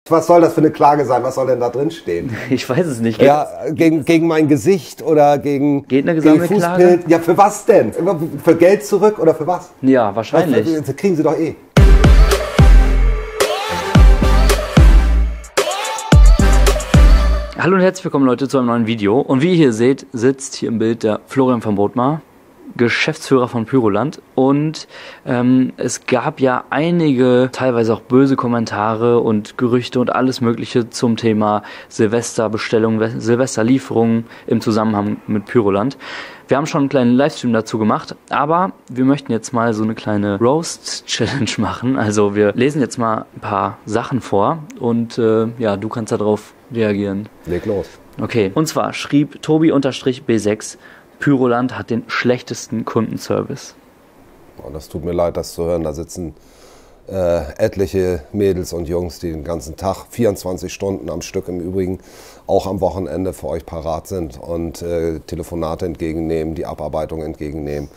Was soll das für eine Klage sein? Was soll denn da drin stehen? Ich weiß es nicht. Ja, gegen mein Gesicht oder gegen Fußpilz? Ja, für was denn? Für Geld zurück oder für was? Ja, wahrscheinlich. Das kriegen sie doch eh. Hallo und herzlich willkommen Leute zu einem neuen Video. Und wie ihr hier seht, sitzt hier im Bild der Florian von Bothmar, Geschäftsführer von Pyroland. Und es gab ja einige, teilweise auch böse Kommentare und Gerüchte und alles mögliche zum Thema Silvesterbestellung, Silvesterlieferungen im Zusammenhang mit Pyroland. Wir haben schon einen kleinen Livestream dazu gemacht, aber wir möchten jetzt mal so eine kleine Roast-Challenge machen. Also wir lesen jetzt mal ein paar Sachen vor und ja, du kannst darauf reagieren. Leg los. Okay, und zwar schrieb Tobi-B6, Pyroland hat den schlechtesten Kundenservice. Oh, das tut mir leid, das zu hören. Da sitzen etliche Mädels und Jungs, die den ganzen Tag, 24 Stunden am Stück im Übrigen, auch am Wochenende für euch parat sind und Telefonate entgegennehmen, die Abarbeitung entgegennehmen.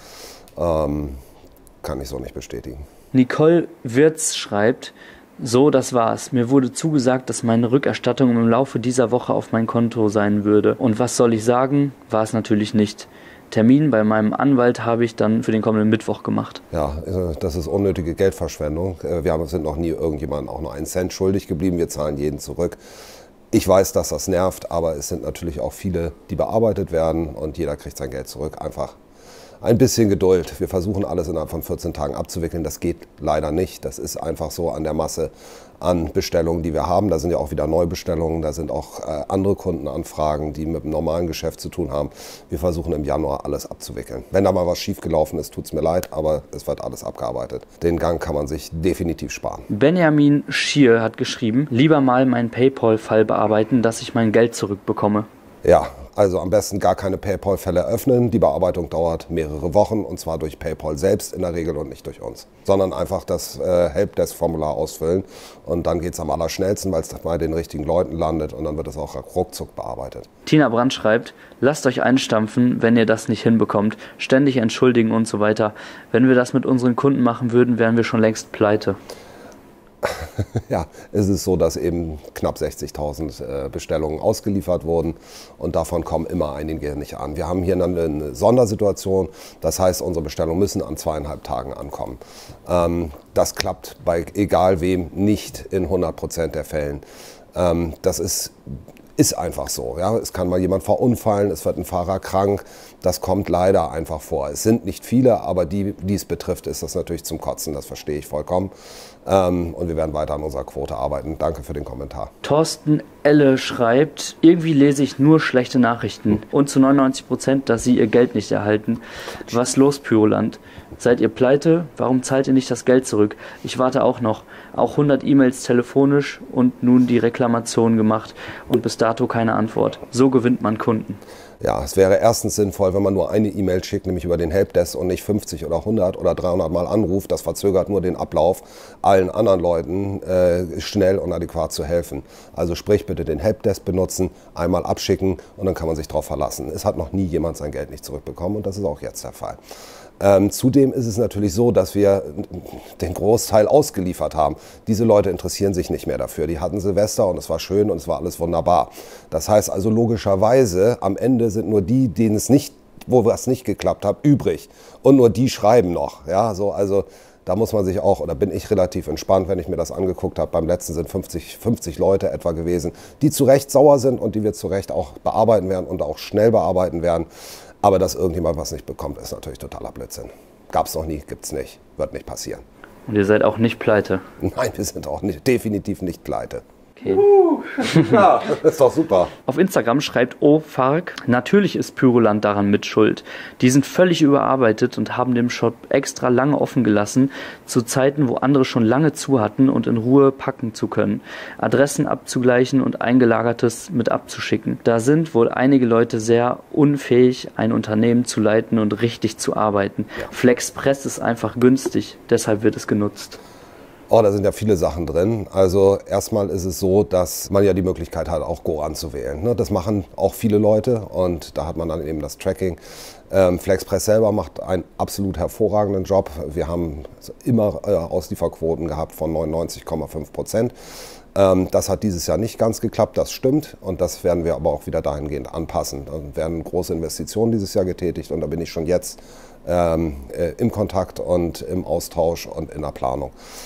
Kann ich so nicht bestätigen. Nicole Wirz schreibt, so, das war's. Mir wurde zugesagt, dass meine Rückerstattung im Laufe dieser Woche auf mein Konto sein würde. Und was soll ich sagen? War es natürlich nicht. Termin bei meinem Anwalt habe ich dann für den kommenden Mittwoch gemacht. Ja, das ist unnötige Geldverschwendung. Wir sind noch nie irgendjemandem auch nur einen Cent schuldig geblieben. Wir zahlen jeden zurück. Ich weiß, dass das nervt, aber es sind natürlich auch viele, die bearbeitet werden und jeder kriegt sein Geld zurück. Einfach ein bisschen Geduld. Wir versuchen alles innerhalb von 14 Tagen abzuwickeln. Das geht leider nicht. Das ist einfach so an der Masse an Bestellungen, die wir haben. Da sind ja auch wieder Neubestellungen. Da sind auch andere Kundenanfragen, die mit dem normalen Geschäft zu tun haben. Wir versuchen im Januar alles abzuwickeln. Wenn da mal was schiefgelaufen ist, tut es mir leid, aber es wird alles abgearbeitet. Den Gang kann man sich definitiv sparen. Benjamin Schier hat geschrieben, lieber mal meinen PayPal-Fall bearbeiten, dass ich mein Geld zurückbekomme. Ja, also am besten gar keine PayPal-Fälle öffnen. Die Bearbeitung dauert mehrere Wochen und zwar durch PayPal selbst in der Regel und nicht durch uns. Sondern einfach das Helpdesk-Formular ausfüllen und dann geht es am allerschnellsten, weil es bei den richtigen Leuten landet und dann wird es auch ruckzuck bearbeitet. Tina Brandt schreibt, lasst euch einstampfen, wenn ihr das nicht hinbekommt. Ständig entschuldigen und so weiter. Wenn wir das mit unseren Kunden machen würden, wären wir schon längst pleite. Ja, es ist so, dass eben knapp 60.000 Bestellungen ausgeliefert wurden und davon kommen immer einige nicht an. Wir haben hier eine Sondersituation, das heißt, unsere Bestellungen müssen an 2,5 Tagen ankommen. Das klappt bei egal wem nicht in 100% der Fällen. Das ist einfach so. Ja? Es kann mal jemand verunfallen, es wird ein Fahrer krank. Das kommt leider einfach vor. Es sind nicht viele, aber die es betrifft, ist das natürlich zum Kotzen. Das verstehe ich vollkommen. Und wir werden weiter an unserer Quote arbeiten. Danke für den Kommentar. Thorsten Elle schreibt, irgendwie lese ich nur schlechte Nachrichten und zu 99%, dass sie ihr Geld nicht erhalten. Was los, Pyroland? Seid ihr pleite? Warum zahlt ihr nicht das Geld zurück? Ich warte auch noch. Auch 100 E-Mails telefonisch und nun die Reklamation gemacht und bis dato keine Antwort. So gewinnt man Kunden. Ja, es wäre erstens sinnvoll, wenn man nur eine E-Mail schickt, nämlich über den Helpdesk und nicht 50 oder 100 oder 300 Mal anruft. Das verzögert nur den Ablauf, allen anderen Leuten schnell und adäquat zu helfen. Also sprich bitte den Helpdesk benutzen, einmal abschicken und dann kann man sich darauf verlassen. Es hat noch nie jemand sein Geld nicht zurückbekommen und das ist auch jetzt der Fall. Zudem ist es natürlich so, dass wir den Großteil ausgeliefert haben. Diese Leute interessieren sich nicht mehr dafür. Die hatten Silvester und es war schön und es war alles wunderbar. Das heißt also logischerweise, am Ende sind nur die, denen es nicht, wo was nicht geklappt hat, übrig. Und nur die schreiben noch. Ja, so, also da muss man sich auch, oder bin ich relativ entspannt, wenn ich mir das angeguckt habe. Beim letzten sind 50 Leute etwa gewesen, die zu Recht sauer sind und die wir zu Recht auch bearbeiten werden und auch schnell bearbeiten werden. Aber dass irgendjemand was nicht bekommt, ist natürlich totaler Blödsinn. Gab es noch nie, gibt es nicht, wird nicht passieren. Und ihr seid auch nicht pleite? Nein, wir sind auch nicht, definitiv nicht pleite. Okay. Ja, das ist doch super. Auf Instagram schreibt Fark, natürlich ist Pyroland daran mit schuld. Die sind völlig überarbeitet und haben den Shop extra lange offen gelassen, zu Zeiten, wo andere schon lange zu hatten und in Ruhe packen zu können. Adressen abzugleichen und Eingelagertes mit abzuschicken. Da sind wohl einige Leute sehr unfähig, ein Unternehmen zu leiten und richtig zu arbeiten. Ja. Flexpress ist einfach günstig, deshalb wird es genutzt. Oh, da sind ja viele Sachen drin. Also erstmal ist es so, dass man ja die Möglichkeit hat, auch Go anzuwählen. Das machen auch viele Leute und da hat man dann eben das Tracking. Flexpress selber macht einen absolut hervorragenden Job. Wir haben immer Auslieferquoten gehabt von 99,5%. Das hat dieses Jahr nicht ganz geklappt, das stimmt. Und das werden wir aber auch wieder dahingehend anpassen. Da werden große Investitionen dieses Jahr getätigt und da bin ich schon jetzt im Kontakt und im Austausch und in der Planung.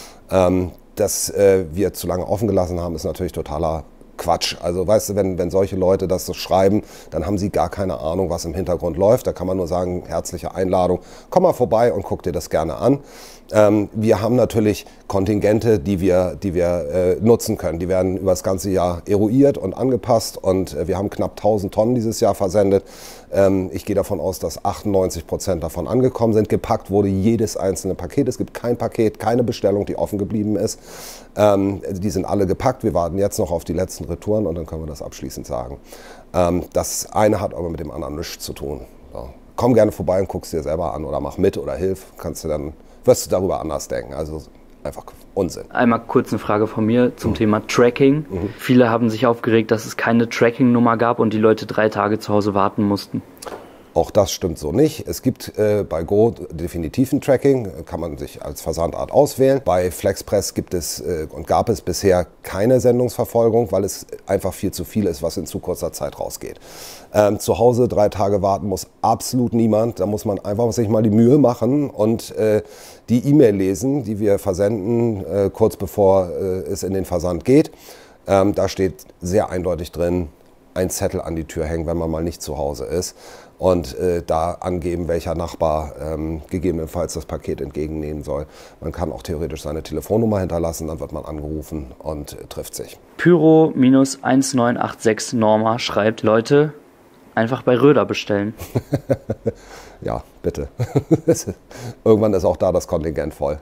Dass wir zu lange offen gelassen haben, ist natürlich totaler Quatsch. Also weißt du, wenn solche Leute das so schreiben, dann haben sie gar keine Ahnung, was im Hintergrund läuft. Da kann man nur sagen, herzliche Einladung, komm mal vorbei und guck dir das gerne an. Wir haben natürlich Kontingente, die wir nutzen können. Die werden über das ganze Jahr eruiert und angepasst und wir haben knapp 1000 Tonnen dieses Jahr versendet. Ich gehe davon aus, dass 98% davon angekommen sind. Gepackt wurde jedes einzelne Paket. Es gibt kein Paket, keine Bestellung, die offen geblieben ist. Die sind alle gepackt. Wir warten jetzt noch auf die letzten Retouren und dann können wir das abschließend sagen. Das eine hat aber mit dem anderen nichts zu tun. So. Komm gerne vorbei und guck's dir selber an oder mach mit oder hilf. Wirst du darüber anders denken. Also einfach Unsinn. Einmal kurz eine Frage von mir zum Thema Tracking. Viele haben sich aufgeregt, dass es keine Tracking-Nummer gab und die Leute 3 Tage zu Hause warten mussten. Auch das stimmt so nicht. Es gibt bei Go definitiv ein Tracking, kann man sich als Versandart auswählen. Bei Flexpress gibt es und gab es bisher keine Sendungsverfolgung, weil es einfach viel zu viel ist, was in zu kurzer Zeit rausgeht. Zu Hause 3 Tage warten muss absolut niemand. Da muss man einfach sich mal die Mühe machen und die E-Mail lesen, die wir versenden, kurz bevor es in den Versand geht. Da steht sehr eindeutig drin, ein Zettel an die Tür hängen, wenn man mal nicht zu Hause ist. Und da angeben, welcher Nachbar gegebenenfalls das Paket entgegennehmen soll. Man kann auch theoretisch seine Telefonnummer hinterlassen, dann wird man angerufen und trifft sich. Pyro-1986 Norma schreibt, Leute, einfach bei Röder bestellen. Ja, bitte. Irgendwann ist auch da das Kontingent voll.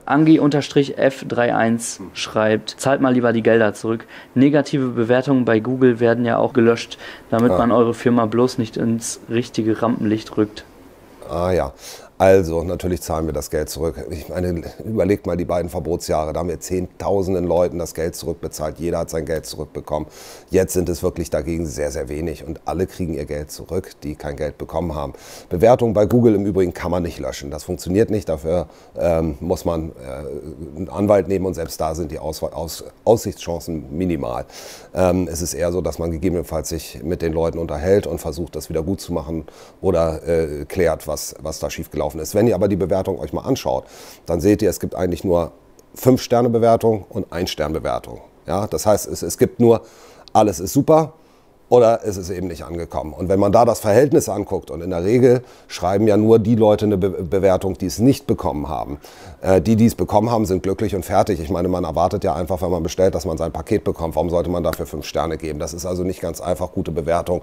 Angi-F31 schreibt, zahlt mal lieber die Gelder zurück. Negative Bewertungen bei Google werden ja auch gelöscht, damit man eure Firma bloß nicht ins richtige Rampenlicht rückt. Ah ja, also natürlich zahlen wir das Geld zurück. Ich meine, überlegt mal die beiden Verbotsjahre, da haben wir Zehntausenden Leuten das Geld zurückbezahlt. Jeder hat sein Geld zurückbekommen. Jetzt sind es wirklich dagegen sehr, sehr wenig und alle kriegen ihr Geld zurück, die kein Geld bekommen haben. Bewertungen bei Google im Übrigen kann man nicht löschen. Das funktioniert nicht, dafür muss man einen Anwalt nehmen und selbst da sind die Aussichtschancen minimal. Es ist eher so, dass man gegebenenfalls sich mit den Leuten unterhält und versucht, das wieder gut zu machen oder klärt, was da schiefgelaufen ist. Wenn ihr aber die Bewertung euch mal anschaut, dann seht ihr, es gibt eigentlich nur 5-Sterne-Bewertung und 1-Stern-Bewertung. Ja, das heißt, es gibt nur, alles ist super oder es ist eben nicht angekommen. Und wenn man da das Verhältnis anguckt, und in der Regel schreiben ja nur die Leute eine Bewertung, die es nicht bekommen haben. Die es bekommen haben, sind glücklich und fertig. Ich meine, man erwartet ja einfach, wenn man bestellt, dass man sein Paket bekommt. Warum sollte man dafür 5 Sterne geben? Das ist also nicht ganz einfach, gute Bewertung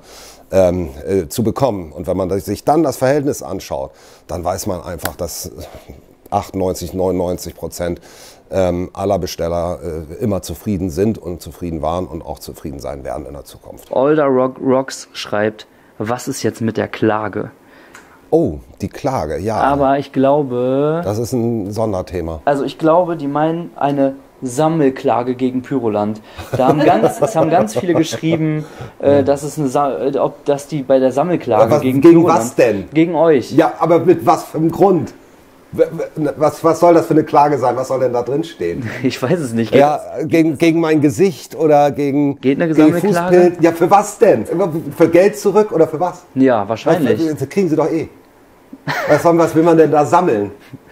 zu bekommen. Und wenn man sich dann das Verhältnis anschaut, dann weiß man einfach, dass 98-99% aller Besteller immer zufrieden sind und zufrieden waren und auch zufrieden sein werden in der Zukunft. Older Rocks schreibt, was ist jetzt mit der Klage? Oh, die Klage, ja. Aber ich glaube... Das ist ein Sonderthema. Also ich glaube, die meinen eine Sammelklage gegen Pyroland. Es haben ganz viele geschrieben, dass die bei der Sammelklage gegen Pyroland... Gegen was denn? Gegen euch. Ja, aber mit was für einem Grund? Was soll das für eine Klage sein? Was soll denn da drin stehen? Ich weiß es nicht. Ja, gegen mein Gesicht oder gegen Fußpilz? Ja, für was denn? Für Geld zurück oder für was? Ja, wahrscheinlich. Das kriegen sie doch eh. Was will man denn da sammeln?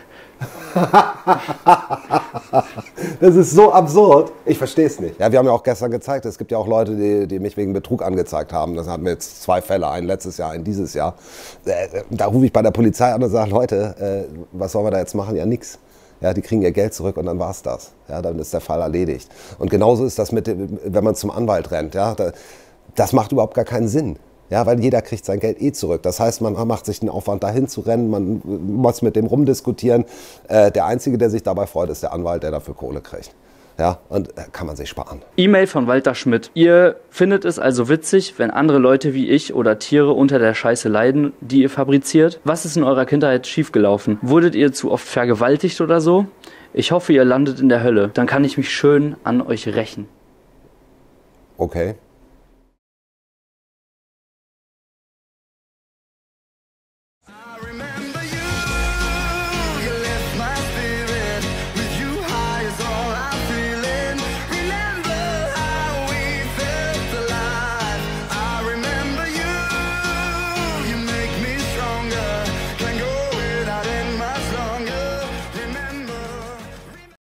Das ist so absurd. Ich verstehe es nicht. Ja, wir haben ja auch gestern gezeigt, es gibt ja auch Leute, die mich wegen Betrug angezeigt haben. Das hatten wir jetzt 2 Fälle, einen letztes Jahr, einen dieses Jahr. Da rufe ich bei der Polizei an und sage, Leute, was sollen wir da jetzt machen? Ja, nix. Ja, die kriegen ihr Geld zurück und dann war's das. Ja, dann ist der Fall erledigt. Und genauso ist das wenn man zum Anwalt rennt. Ja, das macht überhaupt gar keinen Sinn. Ja, weil jeder kriegt sein Geld eh zurück. Das heißt, man macht sich den Aufwand, dahin zu rennen, man muss mit dem rumdiskutieren. Der Einzige, der sich dabei freut, ist der Anwalt, der dafür Kohle kriegt. Ja, und kann man sich sparen. E-Mail von Walter Schmidt. Ihr findet es also witzig, wenn andere Leute wie ich oder Tiere unter der Scheiße leiden, die ihr fabriziert? Was ist in eurer Kindheit schiefgelaufen? Wurdet ihr zu oft vergewaltigt oder so? Ich hoffe, ihr landet in der Hölle. Dann kann ich mich schön an euch rächen. Okay.